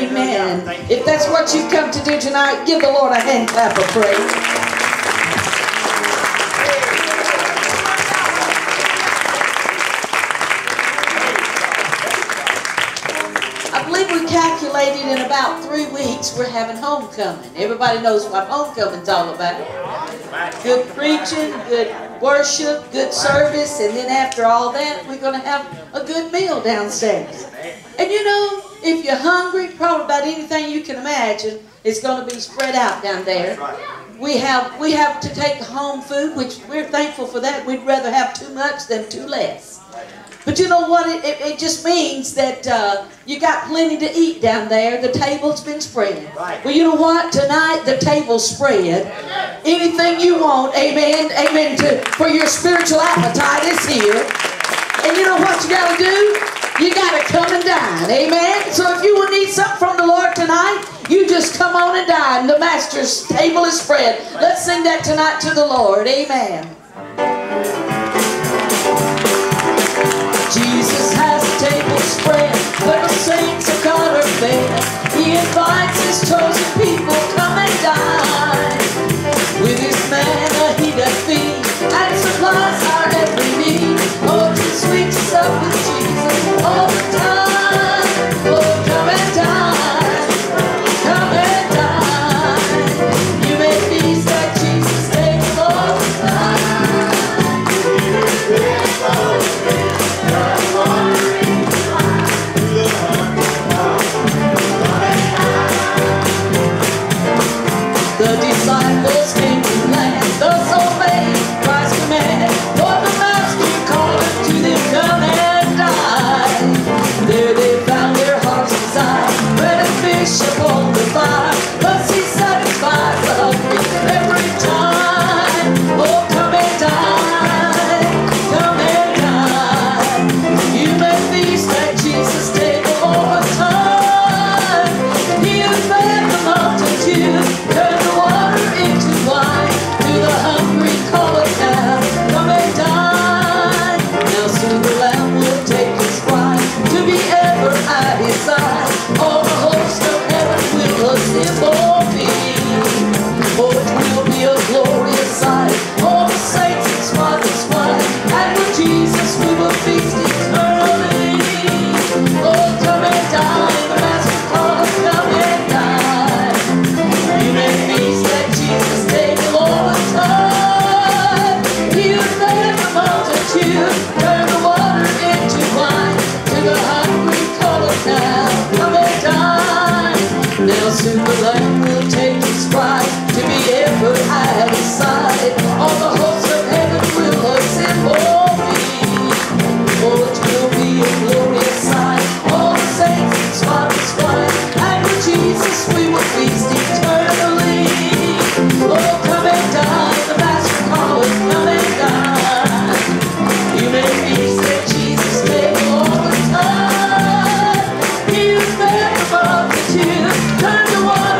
Amen. If that's what you've come to do tonight, give the Lord a hand clap of praise. I believe we calculated in about 3 weeks we're having homecoming. Everybody knows what homecoming's all about. Good preaching, good worship, good service, and then after all that, we're going to have a good meal downstairs. And you know, if you're hungry, probably about anything you can imagine is going to be spread out down there. We have to take home food, which we're thankful for that. We'd rather have too much than too less. But you know what? It just means that you got plenty to eat down there. The table's been spread. Well, you know what? Tonight the table's spread. Anything you want, amen, amen, for your spiritual appetite is here. And you know what you got to do? You got to come and dine, amen. So if you will need something from the Lord tonight, you just come on and dine. The Master's table is spread. Let's sing that tonight to the Lord, amen. Jesus has a table spread, where the saints of God are fed. He invites his chosen people, come and dine. With his manna he doth feed, and supplies our every need. Oh, to sweet to sup with Jesus all the time. Oh, come and dine, come and dine. You may feast at Jesus' table all the time. The disciples came to land, thus obeyed Christ's command. For the Master called to them, come and dine. There they found their heart's desire, bread and fish upon the fire. Thus he satisfied the hungry every time. Oh, come and dine, come and dine. You may feast at Jesus' table all the time. He has fed the multitude, turned the water into wine. To the hungry call it now, come and dine. Now soon the Lamb will take his bride to be ever at his side. All the host of heaven will assemble be. Oh, it will be a glorious sight. All the saints and spotless white, and with Jesus we will feast eternally. Oh, come and dine, the Master calls, come and dine. You may feast at Jesus' table all the time. He has fed the multitude, turned the water into wine. To the hungry call it now, come and dine. Now soon the Lamb will take his bride to be ever at his side. All the hosts of heaven will assemble be. Oh, it will be a glorious sight. All the saints and spotless white, and with Jesus we will feast eternally. Oh, come and dine, the Master calleth, come and dine. You may feast at Jesus' table all the time. He has fed the multitude, turned the water